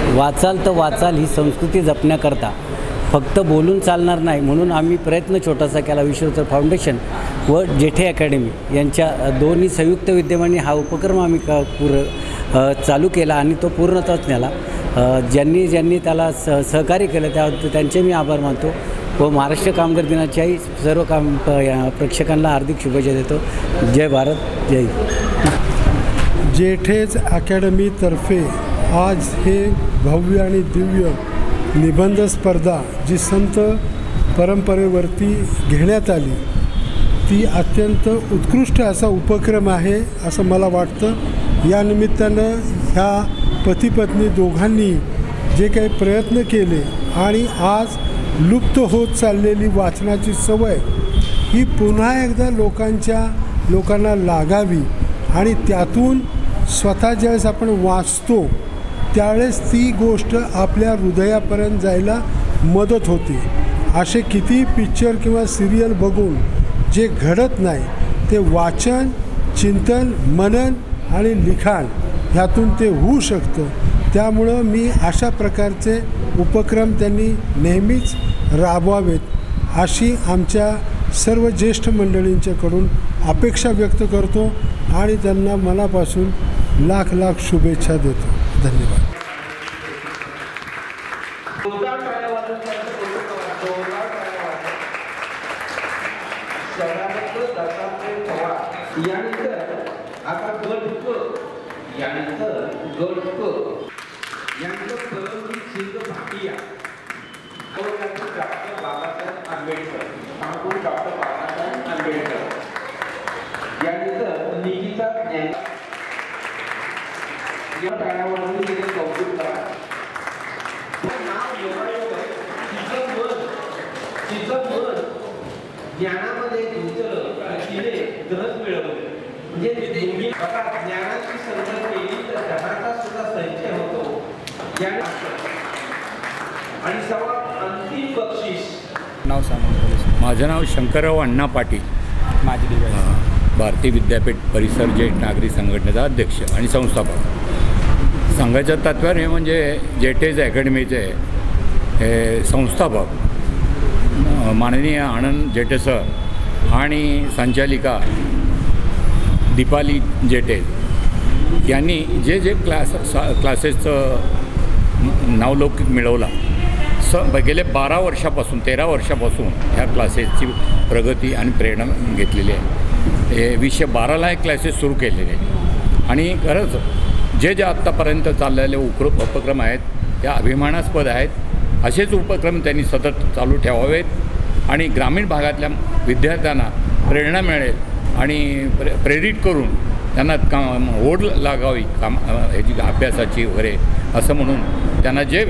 वाचाल तर वाचाल ही संस्कृती जपण्याकरता फक्त बोलून चालणार नाही, म्हणून आम्ही प्रयत्न छोटासा केला. विश्वोत्तर फाउंडेशन व जेठे अकॅडमी यांच्या दोन्ही संयुक्त विद्यमाने हा उपक्रम आम्ही चालू केला आणि तो पूर्णतःच नेला. ज्यांनी त्याला सहकार्य केलं त्यांचे मी आभार मानतो व महाराष्ट्र कामगार दिनाच्याही सर्व प्रेक्षकांना हार्दिक शुभेच्छा देतो. जय भारत, जय. जेठेज अकॅडमीतर्फे आज हे भव्य आणि दिव्य निबंध स्पर्धा जी संत परंपरेवरती घेण्यात आली ती अत्यंत उत्कृष्ट असा उपक्रम आहे असं मला वाटतं. या निमित्तानं ह्या पती पत्नी दोघांनी जे काही प्रयत्न केले आणि आज लुप्त होत चाललेली वाचनाची सवय ही पुन्हा एकदा लोकांना लागावी आणि त्यातून स्वतः ज्यावेळेस आपण वाचतो त्यावेळेस ती गोष्ट आपल्या हृदयापर्यंत जायला मदत होते. असे किती पिक्चर किंवा सिरियल बघून जे घडत नाही ते वाचन, चिंतन, मनन आणि लिखाण ह्यातून ते होऊ शकतं. त्यामुळं मी अशा प्रकारचे उपक्रम त्यांनी नेहमीच राबवावेत अशी आमच्या सर्व ज्येष्ठ मंडळींच्याकडून अपेक्षा व्यक्त करतो आणि त्यांना मनापासून लाख लाख शुभेच्छा देतो. धन्यवाद. ज्ञानामध्ये तिने ग्रह मिळवले म्हणजे ज्ञानाची संगत केली तर धनाचा सुद्धा संचय होतो. आणि सर्वात अंतिम बक्षीस. नाव सांगा. माझं नाव शंकरराव अण्णा पाटील, भारतीय विद्यापीठ परिसर जेठ नागरी संघटनेचा अध्यक्ष आणि संस्थापक. संघाचं तात्पर्य म्हणजे जेठेज अकॅडमीचे हे संस्थापक माननीय आनंद जेठे सर आणि संचालिका दीपाली जेठे यांनी जे क्लासेसचं नावलौकिक मिळवला गेले 13 वर्षापासून ह्या क्लासेसची प्रगती आणि प्रेरणा घेतलेली आहे. हे 2012ला हे क्लासेस सुरू केलेले आहे आणि खरंच जे आत्तापर्यंत चाललेले उपक्रम आहेत त्या अभिमानास्पद आहेत. असेच उपक्रम त्यांनी सतत चालू ठेवावेत आणि ग्रामीण भागातल्या विद्यार्थ्यांना प्रेरणा मिळेल आणि प्रेरित करून त्यांना ओढ लागावी ह्याची अभ्यासाची वगैरे असं म्हणून त्यांना जे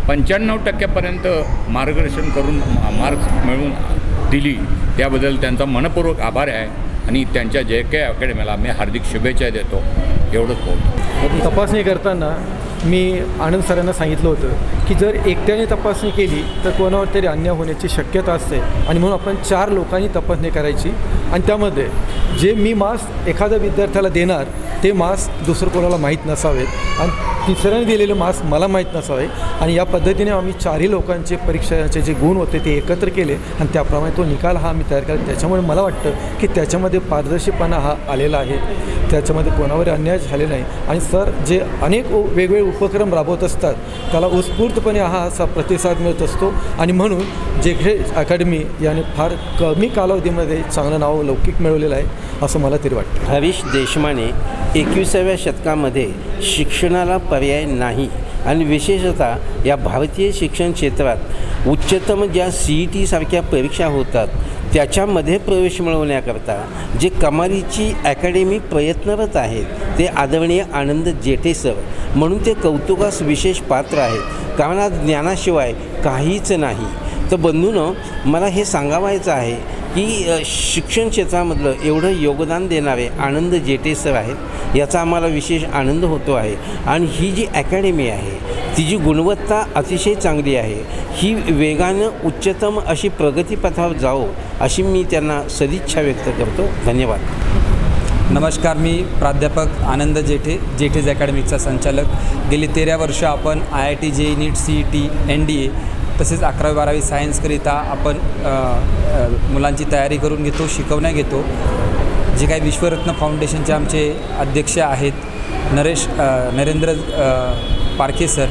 95% मार्गदर्शन करून मार्क्स मिळवून दिली त्याबद्दल त्यांचा मनपूर्वक आभार आहे आणि त्यांच्या JK अकॅडमीला मी हार्दिक शुभेच्छा देतो. एवढंच बोलतो. तपासणी करताना मी आनंद सरांना सांगितलं होतं की जर एकट्याने तपासणी केली तर कोणावर तरी अन्याय होण्याची शक्यता असते आणि म्हणून आपण 4 लोकांनी तपासणी करायची आणि त्यामध्ये जे मी मार्क्स एखाद्या विद्यार्थ्याला देणार ते मार्क्स दुसरं कोणाला माहीत नसावेत आणि तिसऱ्याने दिलेले मार्क्स मला माहीत नसावे आणि या पद्धतीने आम्ही 4ही लोकांचे परीक्षाचे जे गुण होते ते एकत्र केले आणि त्याप्रमाणे तो निकाल हा आम्ही तयार केला. त्याच्यामुळे मला वाटतं की त्याच्यामध्ये पारदर्शीपणा हा आलेला आहे, त्याच्यामध्ये कोणावर अन्याय झाले नाही आणि सर जे अनेक वेगवेगळे उपक्रम राबवत असतात त्याला उत्स्फूर्तपणे हा असा प्रतिसाद मिळत असतो आणि म्हणून जेठेज अकॅडमी याने फार कमी कालावधीमध्ये चांगलं नाव लौकिक मिळवलेलं आहे असं मला तरी वाटतं. हरीश देशमाने 21व्या शतकामध्ये शिक्षणाला पर्याय नाही आणि विशेषतः या भारतीय शिक्षण क्षेत्रात उच्चतम ज्या CET सारख्या परीक्षा होतात त्याच्यामध्ये प्रवेश मिळवण्याकरता जे कमालीची अकॅडमी प्रयत्नरत आहेत ते आदरणीय आनंद जेठे सर म्हणून ते कौतुकास विशेष पात्र आहेत. कारण आज ज्ञानाशिवाय काहीच नाही. तर बंधूंनो मला हे सांगावायचं आहे की शिक्षण क्षेत्रामधलं एवढं योगदान देणारे आनंद जेठे सर आहेत याचा आम्हाला विशेष आनंद होतो आहे आणि ही जी अकॅडमी आहे तिची गुणवत्ता अतिशय चांगली आहे. ही वेगानं उच्चतम अशी प्रगतीपथावर जावो अशी मी त्यांना सदिच्छा व्यक्त करतो. धन्यवाद. नमस्कार, मी प्राध्यापक आनंद जेठे, जेठेज अकॅडमीचा संचालक. गेली 13 वर्ष आपण IIT, JEE, नीट, CET, NDA तसेच 11वी-12वी सायन्सकरिता आपण मुलांची तयारी करून घेतो, शिकवण्या घेतो. जे काही विश्वरत्न फाउंडेशनचे आमचे अध्यक्ष आहेत नरेंद्र पारखे सर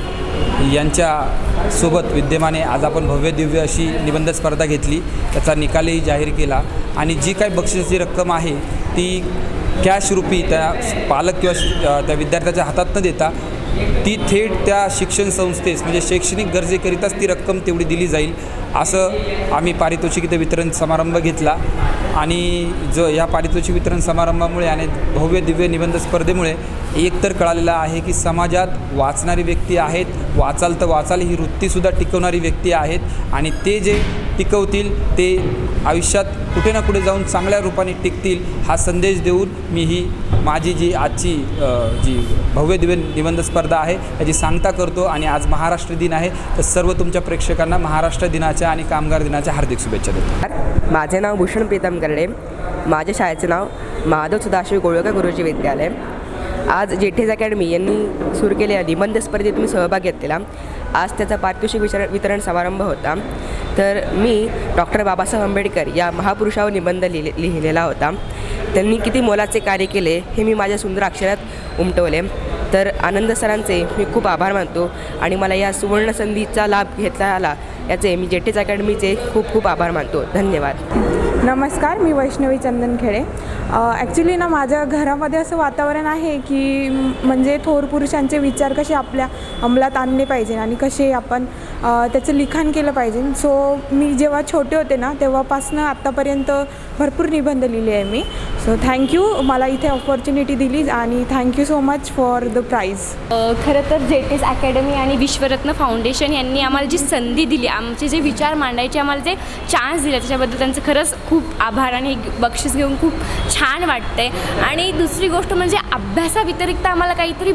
यांच्यासोबत विद्यमाने आज आपण भव्य दिव्य अशी निबंध स्पर्धा घेतली. त्याचा निकालही जाहीर केला आणि जी काही बक्षिसाची रक्कम आहे ती कॅश रूपी त्या पालक किंवा त्या विद्यार्थ्याच्या हातात न देता ती थेट त्या शिक्षण संस्थेस म्हणजे शैक्षणिक गरजेकरिताच ती रक्कम तेवढी दिली जाईल असं आम्ही पारितोषिक वितरण समारंभ घेतला. आणि या पारितोषिक वितरण समारंभामुळे आणि भव्य दिव्य निबंध स्पर्धेमुळे एक तर कळालेलं आहे की समाजात वाचणारी व्यक्ती आहेत, वाचाल तर वाचाल ही वृत्तीसुद्धा टिकवणारी व्यक्ती आहेत आणि ते जे टिकवतील ते आयुष्यात कुठे ना कुठे जाऊन चांगल्या रूपाने टिकतील हा संदेश देऊन मी ही माझी जी आजची जी भव्य दिव्य निबंध स्पर्धा आहे याची सांगता करतो. आणि आज महाराष्ट्र दिन आहे तर सर्व तुमच्या प्रेक्षकांना महाराष्ट्र दिनाच्या आणि कामगार दिनाच्या हार्दिक शुभेच्छा देतो. माझे नाव भूषण प्रीतम गर्डे. माझ्या शाळेचे नाव माधव सदाशिव गोळकर गुरुजी विद्यालय. आज जेठेज अकॅडमी यांनी सुरू केलेल्या निबंध स्पर्धेत मी सहभाग घेतलेला. आज त्याचा पारितोषिक वितरण समारंभ होता. तर मी डॉक्टर बाबासाहेब आंबेडकर या महापुरुषावर निबंध लिहिलेला होता. त्यांनी किती मोलाचे कार्य केले हे मी माझ्या सुंदर अक्षरात उमटवले. तर आनंद सरांचे मी खूप आभार मानतो आणि मला या सुवर्ण संधीचा लाभ घेता आला याचे मी जेठेज अकॅडमीचे खूप खूप आभार मानतो. धन्यवाद. नमस्कार, मी वैष्णवी चंदनखेडे. ॲक्च्युली ना माझ्या घरामध्ये असं वातावरण आहे की म्हणजे थोर पुरुषांचे विचार कसे आपल्या अंमलात आणले पाहिजे आणि कसे आपण त्याचं लिखाण केलं पाहिजे. सो मी जेव्हा छोटे होते ना तेव्हापासनं आत्तापर्यंत भरपूर निबंध लिहिले आहे मी. सो थँक्यू मला इथे ऑपॉर्च्युनिटी दिली आणि thank you so much for the prize. खरं तर जेठेज अकॅडमी आणि विश्वरत्न फाउंडेशन यांनी आम्हाला जी संधी दिली, आमचे जे विचार मांडायचे आम्हाला जे चान्स दिले त्याच्याबद्दल त्यांचं खरंच खूप आभार. आणि बक्षीस घेऊन खूप छान वाटते. आणि दुसरी गोष्ट म्हणजे अभ्यासाव्यतिरिक्त आम्हाला काहीतरी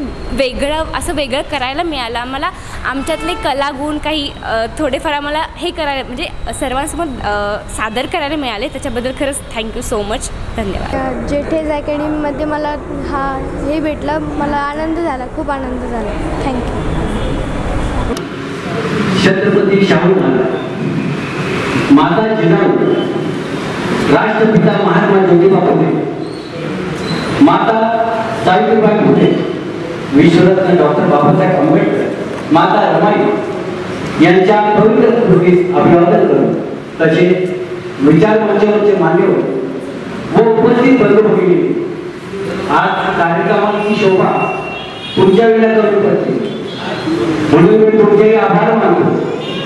वेगळं करायला मिळालं. आम्हाला आमच्यातले कलागुण काही थोडेफार आम्हाला हे करायला म्हणजे सर्वांसमोर सादर करायला मिळाले. त्याच्याबद्दल खरंच थँक्यू सो मच. धन्यवाद. जेठेज अकॅडमीमध्ये मला हे भेटलं, मला आनंद झाला, खूप आनंद झाला. थँक्यू. छत्रपती शाहू महाराज, माता जिजाऊ, राष्ट्रपिता महात्मा ज्योतिबा फुले, माता सावित्रीबाई फुले, विश्वरत्न डॉक्टर बाबासाहेब आंबेडकर, माता रमाई यांच्या पवित्र स्मृतीस अभिवादन करून तसे विचार मंचावरचे मान्यवर व उपस्थित बंधू-भगिनी, आज कार्यक्रमाची शोभा तुमच्या वेळेला करून पडते म्हणून मी तुमचे आभार मानतो.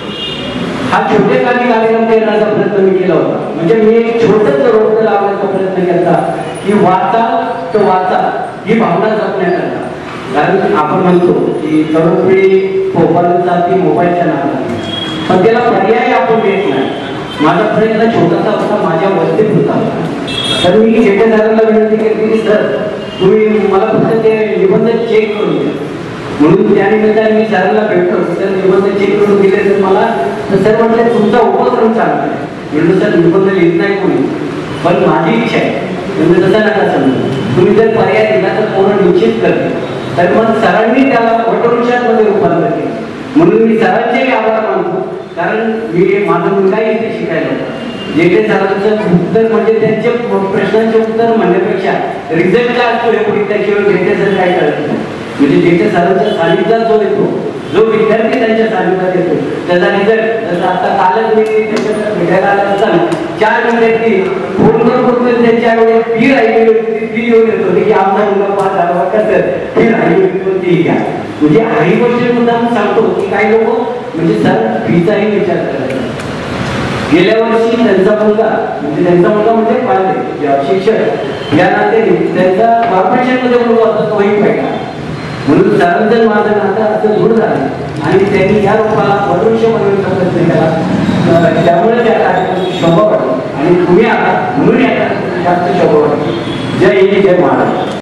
हा छोटेखानी कार्यक्रम करण्याचा प्रयत्न मी केला होता. म्हणजे मी एक छोटंच रोपटं लावण्याचा प्रयत्न केला की वाचा तो वाचा ही भावना जपण्याकरता. कारण आपण म्हणतो की तरुण पिढी पोपालचा ती मोबाईलच्या नावाने, पण त्याला पर्याय आपण देत नाही. माझा प्रयत्न छोटासा होता, माझ्या वस्तीत होता. तर मी जेठेदारांना विनंती केली की सर तुम्ही मला फक्त ते निबंध चेक करून द्या. म्हणून त्यानिमित्ताने मी सरांना भेटतो. तर निबंध चेक करून दिले तर मला सर म्हटलं तुमचा उपक्रम चालू आहे. म्हणून सर निबंध लिहित नाही कोणी, पण माझी इच्छा आहे म्हणजे तसं नका समजू. तुम्ही जर पर्याय दिला तर कोण निश्चित करते. तर मग सरांनी त्याला ऑटोरिक्षामध्ये रूपांतर केलं. म्हणून मी सरांचे आभार मानतो. कारण मी माझा मुलगाही इथे शिकायला होता. जेठे सरांचं उत्तर म्हणजे त्यांचे प्रश्नांचे उत्तर म्हणण्यापेक्षा रिझल्टच्या असतो हे त्याशिवाय जेठे सर काय करत नाही. म्हणजे जेठे सरांच्या सानिध्यात जो येतो, जो विद्यार्थी त्यांच्या सानिध्यात येतो त्याचा रिझल्ट. जसं आता कालच मी त्यांच्या भेटायला आला असताना 4 विद्यार्थी फोन करून त्यांच्या वेळेस फी राहिली होती, फी येऊन येत होती की आमचा मुलगा 5,000 कसं फी राहिली होती ती घ्या. म्हणजे ही गोष्ट सुद्धा मी सांगतो की काही लोक म्हणजे सर फीचाही विचार करायचा. गेल्या वर्षी त्यांचा मुलगा म्हणजे पालक शिक्षक या नात्याने त्यांचा कॉर्पोरेशनमध्ये मुलगा होता, तोही पाहिला. म्हणून सरांचं माझं नातं असं दूर झालं आणि त्यांनी या रूपाला पदृश्य बनवण्याचा प्रयत्न केला. त्यामुळे त्या कार्यक्रमाची शोभा वाटली आणि तुम्ही आला म्हणून या कार्यक्रमाची जास्त शोभा वाटली. जय हिंद, जय महाराष्ट्र.